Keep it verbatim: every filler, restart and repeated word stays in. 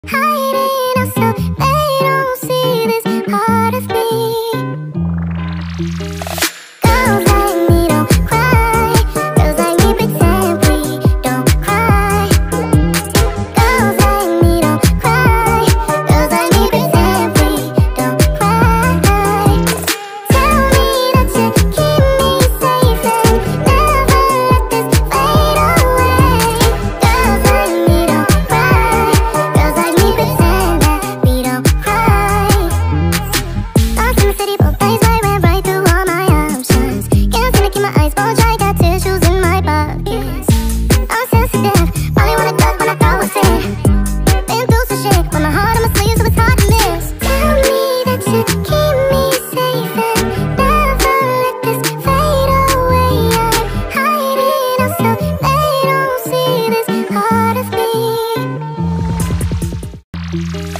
hiding so they don't see this part of me. Girls like me don't cry, girls like me pretend we don't cry. Girls like me don't cry, girls like me pretend we don't cry. Tell me that you keep me safe and never let this fade away. Girls like me don't cry, girls like me pretend that we don't cry. Lost in the city, both days I went right through all my options. Can't seem to keep my eyes bulged, I got tissues in my pockets. I'm sensitive, probably wanna duck when I throw a fit. Been through some shit, with my heart on my sleeve so it's hard to miss. Tell me that you keep me safe and never let this fade away. I'm hiding so they don't see this part of me.